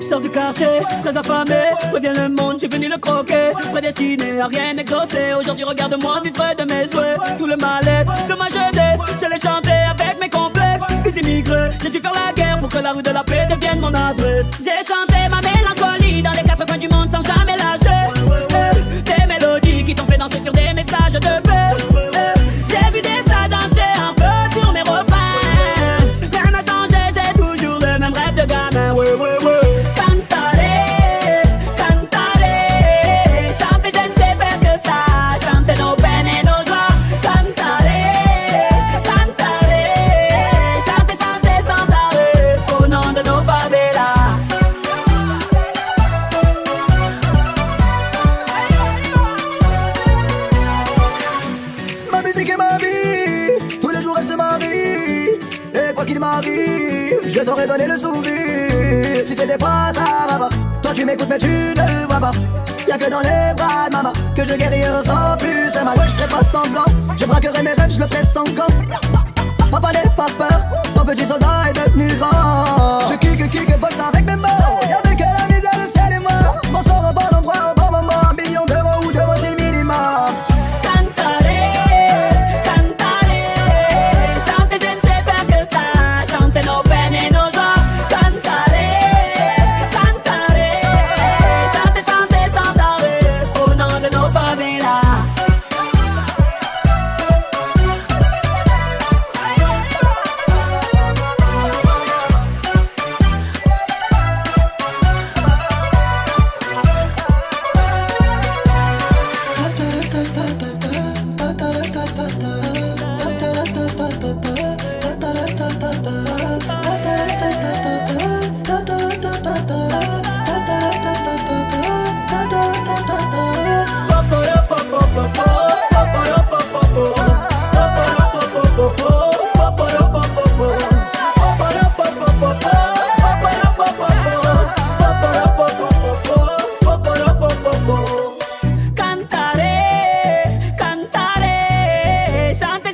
Sors du quartier, très affamé, reviens le monde, j'ai venu le croquer. Prédestiné à rien exaucer, aujourd'hui regarde-moi vivre de mes souhaits. Tout le mal-être de ma jeunesse, je l'ai chanté avec mes complexes. Fils d'immigrés, j'ai dû faire la guerre pour que la rue de la paix devienne mon adresse. J'ai chanté ma mélancolie dans les quatre coins du monde sans jamais lâcher. Des mélodies qui t'ont fait danser sur des messages de paix. J'ai vu des stades entiers en feu sur mes refrains. Rien n'a changé, j'ai toujours le même rêve de gamin. Je t'aurais donné le sourire. Tu sais des pas, ça va pas. Toi tu m'écoutes mais tu ne vois pas. Y'a que dans les bras de maman que je guérirai sans plus c'est mal. Ouais, je ferai pas semblant. Je braquerai mes rêves, je le ferai sans camp. Papa n'aie pas peur. Ton petit soldat est devenu grand. Je kick boxe avec mes mots. Y'avait que la misère, le ciel et moi. Mon sort au bon endroit, au bon moment. 1 million d'euros ou d'euros c'est le minimum. Cantare, cantare, chante